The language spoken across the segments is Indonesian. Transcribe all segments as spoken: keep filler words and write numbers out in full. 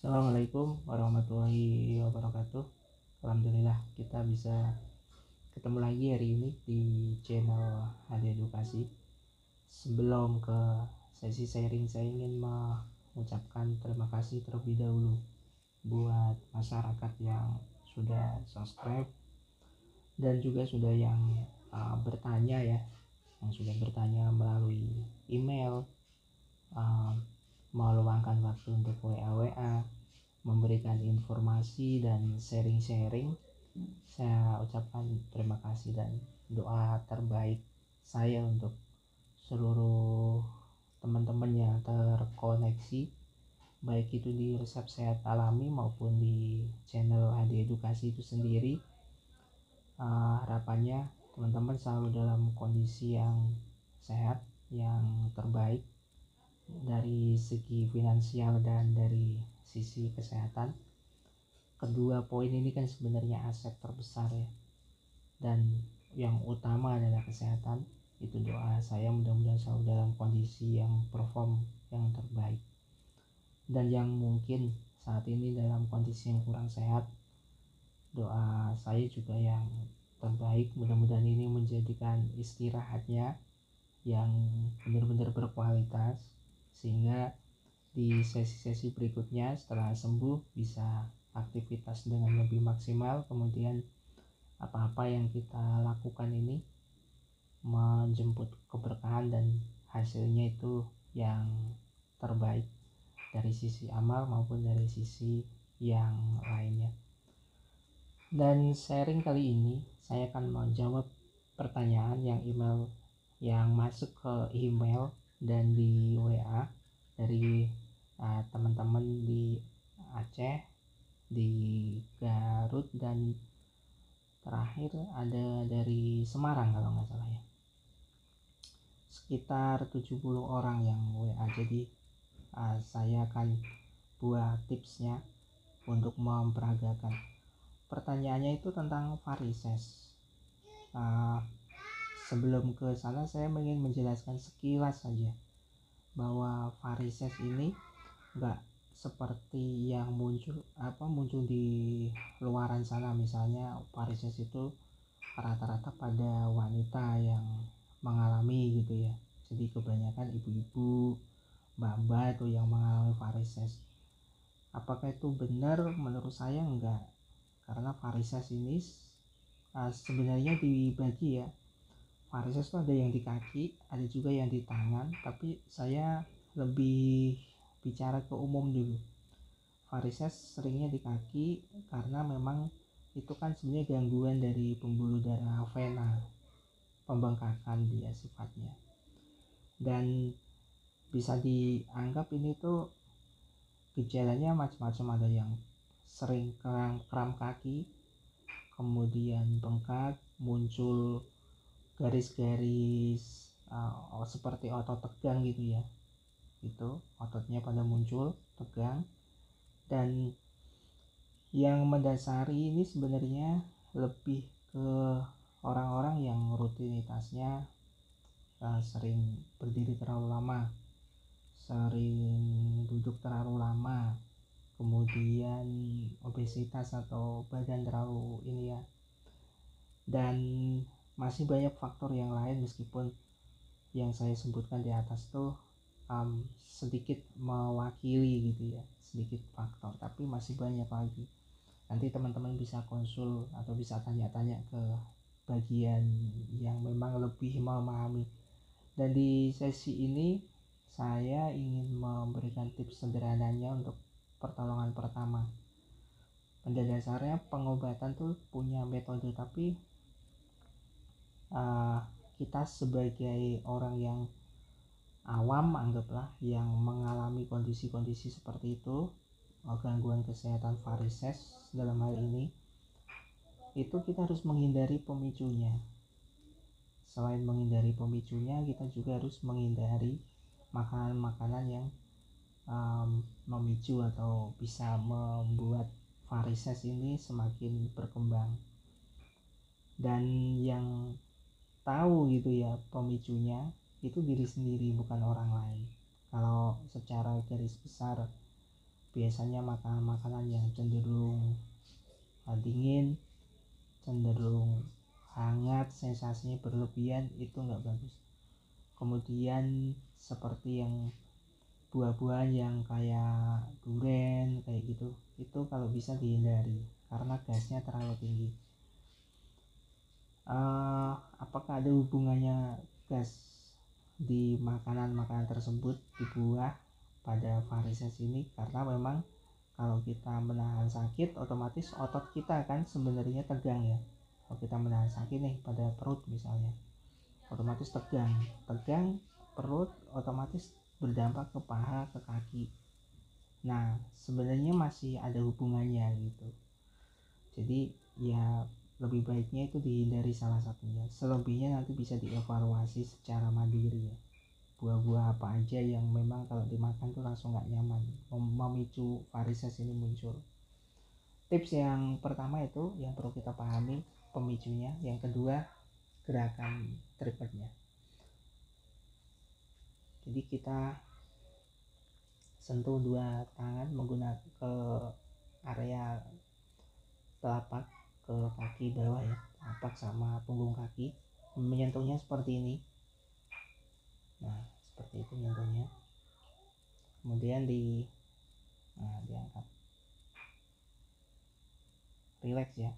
Assalamualaikum warahmatullahi wabarakatuh. Alhamdulillah kita bisa ketemu lagi hari ini di channel Hadi Edukasi. Sebelum ke sesi sharing, saya ingin mengucapkan terima kasih terlebih dahulu buat masyarakat yang sudah subscribe dan juga sudah yang uh, bertanya ya, yang sudah bertanya melalui email, uh, meluangkan waktu untuk W A W A, memberikan informasi dan sharing-sharing. Saya ucapkan terima kasih dan doa terbaik saya untuk seluruh teman-teman yang terkoneksi, baik itu di Resep Sehat Alami maupun di channel Hadi Edukasi itu sendiri. Uh, harapannya teman-teman selalu dalam kondisi yang sehat, yang terbaik dari segi finansial dan dari sisi kesehatan. Kedua poin ini kan sebenarnya aset terbesar ya, dan yang utama adalah kesehatan. Itu doa saya mudah-mudahan selalu dalam kondisi yang perform yang terbaik. Dan yang mungkin saat ini dalam kondisi yang kurang sehat, doa saya juga yang terbaik, mudah-mudahan ini menjadikan istirahatnya yang benar-benar berkualitas, sehingga di sesi-sesi berikutnya setelah sembuh bisa aktivitas dengan lebih maksimal. Kemudian apa-apa yang kita lakukan ini menjemput keberkahan dan hasilnya itu yang terbaik dari sisi amal maupun dari sisi yang lainnya. Dan sharing kali ini saya akan menjawab pertanyaan yang email yang masuk ke email dan di W A dari uh, teman-teman di Aceh, di Garut, dan terakhir ada dari Semarang kalau nggak salah ya. Sekitar tujuh puluh orang yang W A. Jadi uh, saya akan buat tipsnya untuk memperagakan. Pertanyaannya itu tentang varises. Uh, sebelum ke sana saya ingin menjelaskan sekilas saja bahwa varises ini enggak seperti yang muncul apa muncul di luaran sana. Misalnya varises itu rata-rata pada wanita yang mengalami gitu ya. Jadi kebanyakan ibu-ibu, mbak-mbak itu yang mengalami varises. Apakah itu benar? Menurut saya enggak. Karena varises ini uh, sebenarnya dibagi ya. Varises itu ada yang di kaki, ada juga yang di tangan, tapi saya lebih bicara ke umum dulu. Varises seringnya di kaki karena memang itu kan sebenarnya gangguan dari pembuluh darah vena, pembengkakan dia sifatnya. Dan bisa dianggap ini tuh gejalanya macam-macam, ada yang sering kram, kram kaki, kemudian bengkak, muncul garis-garis uh, seperti otot tegang gitu ya, itu ototnya pada muncul tegang. Dan yang mendasari ini sebenarnya lebih ke orang-orang yang rutinitasnya uh, sering berdiri terlalu lama, sering duduk terlalu lama, kemudian obesitas atau badan terlalu ini ya, dan masih banyak faktor yang lain. Meskipun yang saya sebutkan di atas tuh um, sedikit mewakili gitu ya, sedikit faktor, tapi masih banyak lagi. Nanti teman-teman bisa konsul atau bisa tanya-tanya ke bagian yang memang lebih memahami. Dan di sesi ini saya ingin memberikan tips sederhananya untuk pertolongan pertama. Pada dasarnya pengobatan tuh punya metode, tapi uh, kita sebagai orang yang awam, anggaplah, yang mengalami kondisi-kondisi seperti itu, gangguan kesehatan varises dalam hal ini, itu kita harus menghindari pemicunya. Selain menghindari pemicunya, kita juga harus menghindari makanan-makanan yang um, memicu atau bisa membuat varises ini semakin berkembang. Dan yang tahu gitu ya pemicunya itu diri sendiri, bukan orang lain. Kalau secara garis besar biasanya makanan-makanan yang cenderung uh, dingin, cenderung hangat, sensasinya berlebihan, itu nggak bagus. Kemudian seperti yang buah-buahan yang kayak durian kayak gitu, itu kalau bisa dihindari karena gasnya terlalu tinggi. Uh, apakah ada hubungannya gas di makanan-makanan tersebut, di buah pada varises ini? Karena memang kalau kita menahan sakit, otomatis otot kita kan sebenarnya tegang ya. Kalau kita menahan sakit nih pada perut misalnya, otomatis tegang, tegang perut, otomatis berdampak ke paha, ke kaki. Nah, sebenarnya masih ada hubungannya gitu. Jadi ya lebih baiknya itu dihindari salah satunya. Selebihnya nanti bisa dievaluasi secara mandiri ya. Buah-buah apa aja yang memang kalau dimakan tuh langsung gak nyaman, memicu varises ini muncul. Tips yang pertama itu yang perlu kita pahami pemicunya. Yang kedua, gerakan triggernya. Jadi kita sentuh dua tangan menggunakan ke area telapak ke kaki bawah ya, telapak sama punggung kaki, menyentuhnya seperti ini. Nah, seperti itu nyentuhnya. Kemudian di nah, diangkat. Relax ya.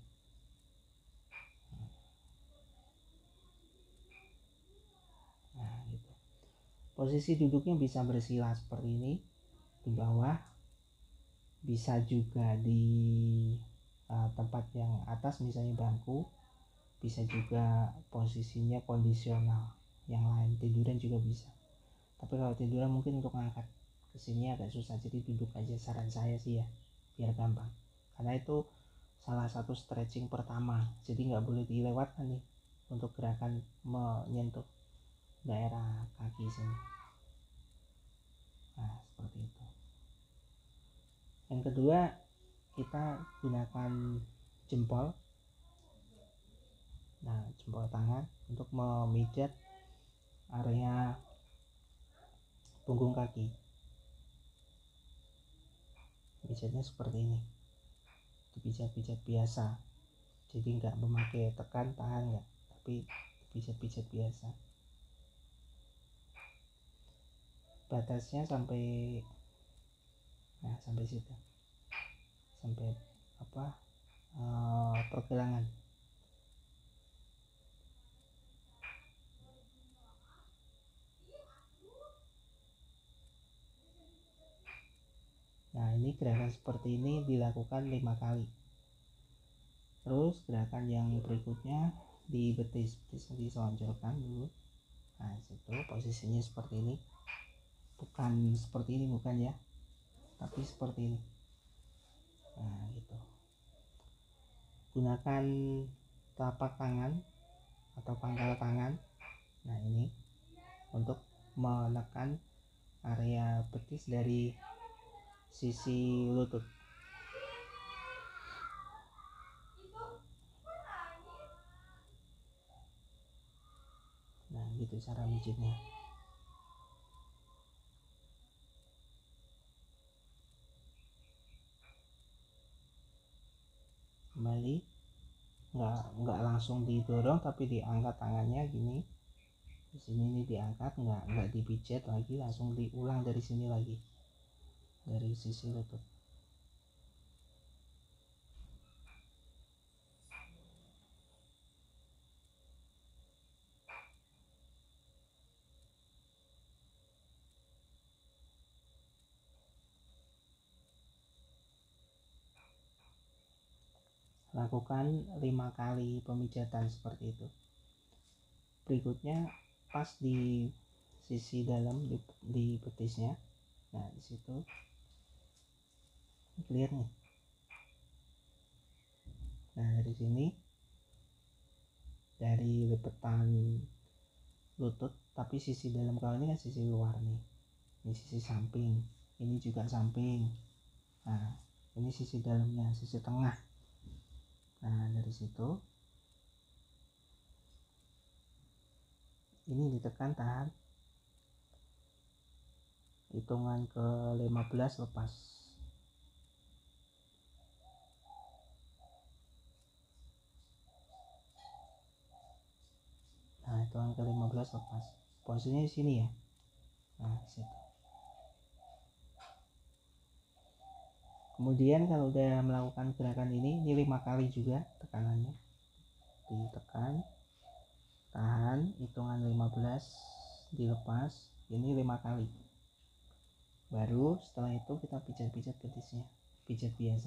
Nah, gitu. Posisi duduknya bisa bersila seperti ini di bawah. Bisa juga di uh, tempat yang atas misalnya bangku. Bisa juga posisinya kondisional yang lain, tiduran juga bisa. Tapi kalau tiduran mungkin untuk ngangkat ke sini agak susah, jadi duduk aja saran saya sih ya, biar gampang. Karena itu salah satu stretching pertama, jadi nggak boleh dilewatkan nih untuk gerakan menyentuh daerah kaki sini. Nah, seperti itu. Yang kedua, kita gunakan jempol. Nah, jempol tangan untuk memijat area punggung kaki. Pijatnya seperti ini, pijat-pijat biasa, jadi nggak memakai tekan tahan nggak, tapi pijat-pijat biasa. Batasnya sampai nah sampai situ, sampai apa uh, pergelangan. Nah, ini gerakan seperti ini dilakukan lima kali. Terus gerakan yang berikutnya di betis, betis diselonjorkan dulu. Nah, situ posisinya seperti ini. Bukan seperti ini, bukan ya, tapi seperti ini. Nah, gitu. Gunakan telapak tangan atau pangkal tangan. Nah, ini untuk menekan area betis dari sisi lutut. Nah, gitu cara mijitnya. Kembali, nggak nggak langsung didorong tapi diangkat tangannya gini. Di sini nih diangkat, nggak nggak dipijat lagi, langsung diulang dari sini lagi, dari sisi lutut. Lakukan lima kali pemijatan seperti itu. Berikutnya pas di sisi dalam di, di betisnya. Nah, di situ clear nih. Nah, dari sini, dari lipetan lutut, tapi sisi dalam, kalau ini kan sisi luar nih, ini sisi samping, ini juga samping. Nah, ini sisi dalamnya, sisi tengah. Nah, dari situ ini ditekan, tahan, hitungan ke lima belas lepas. hitungan ke lima belas lepas. Posisinya di sini ya. Nah, situ. Kemudian kalau udah melakukan gerakan ini, ini lima kali juga tekanannya. Ditekan, tahan, hitungan lima belas, dilepas, ini lima kali. Baru setelah itu kita pijat-pijat betisnya, pijat biasa.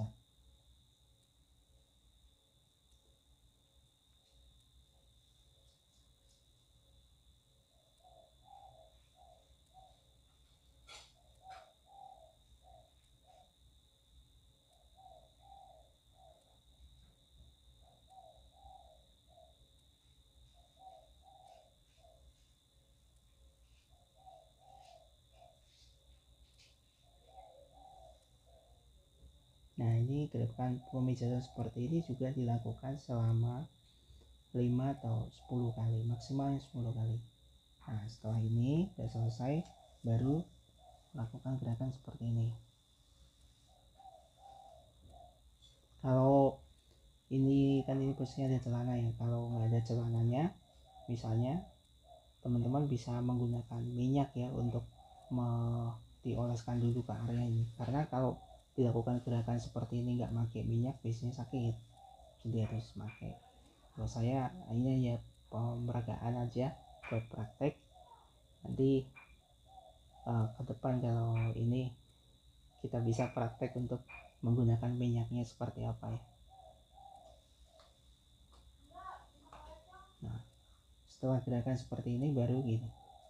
Nah, ini gerakan pemijatan seperti ini juga dilakukan selama lima atau sepuluh kali, maksimalnya sepuluh kali. Nah, setelah ini sudah selesai, baru lakukan gerakan seperti ini. Kalau ini kan ini posisinya ada celana ya, kalau nggak ada celananya, misalnya teman-teman bisa menggunakan minyak ya untuk me- dioleskan dulu ke area ini, karena kalau dilakukan gerakan seperti ini nggak pakai minyak biasanya sakit, jadi harus pakai. Kalau saya ini ya pemeragaan aja buat praktek, nanti uh, ke depan kalau ini kita bisa praktek untuk menggunakan minyaknya seperti apa ya. Nah, setelah gerakan seperti ini baru gini.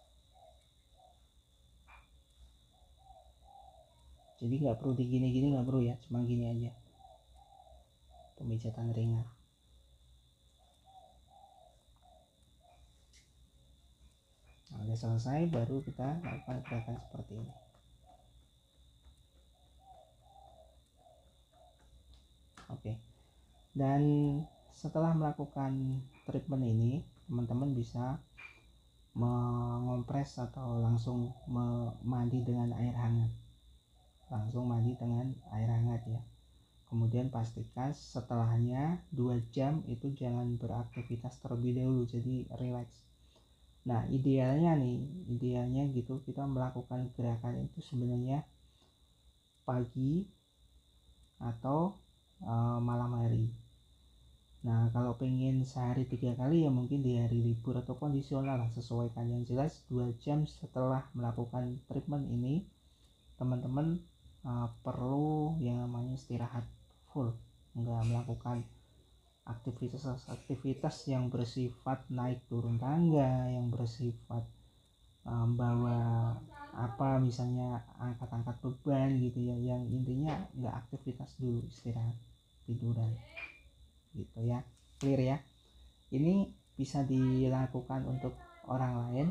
Jadi nggak perlu digini-gini, nggak perlu ya, cuma gini aja, pemijatan ringan. Nah, udah selesai, baru kita lakukan gerakan seperti ini. Oke, dan setelah melakukan treatment ini, teman-teman bisa mengompres atau langsung mandi dengan air hangat, langsung mandi dengan air hangat ya. Kemudian pastikan setelahnya dua jam itu jangan beraktivitas terlebih dahulu, jadi relax. Nah, idealnya nih, idealnya gitu kita melakukan gerakan itu sebenarnya pagi atau uh, malam hari. Nah, kalau pengen sehari tiga kali ya mungkin di hari libur atau kondisional lah, sesuaikan. Yang jelas dua jam setelah melakukan treatment ini, teman-teman uh, perlu yang namanya istirahat full, nggak melakukan aktivitas-aktivitas yang bersifat naik turun tangga, yang bersifat um, bawa apa misalnya angkat-angkat beban gitu ya, yang intinya nggak aktivitas dulu, istirahat, tiduran gitu ya. Clear ya. Ini bisa dilakukan untuk orang lain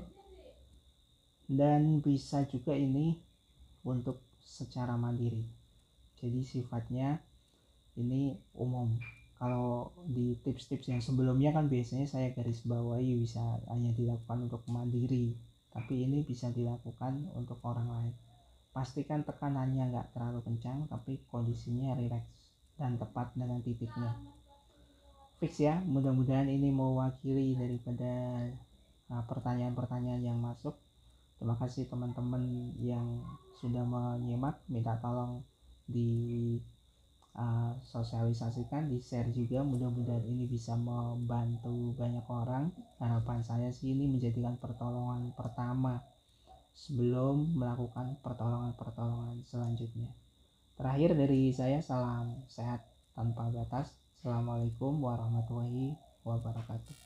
dan bisa juga ini untuk secara mandiri, jadi sifatnya ini umum. Kalau di tips-tips yang sebelumnya kan biasanya saya garis bawahi bisa hanya dilakukan untuk mandiri, tapi ini bisa dilakukan untuk orang lain. Pastikan tekanannya nggak terlalu kencang, tapi kondisinya rileks dan tepat dengan titiknya. Fix ya, mudah-mudahan ini mewakili daripada uh, pertanyaan-pertanyaan yang masuk. Terima kasih teman-teman yang sudah menyimak, minta tolong di uh, sosialisasikan, di share juga, mudah-mudahan ini bisa membantu banyak orang. Harapan saya sih ini menjadikan pertolongan pertama sebelum melakukan pertolongan-pertolongan selanjutnya. Terakhir dari saya, salam sehat tanpa batas. Assalamualaikum warahmatullahi wabarakatuh.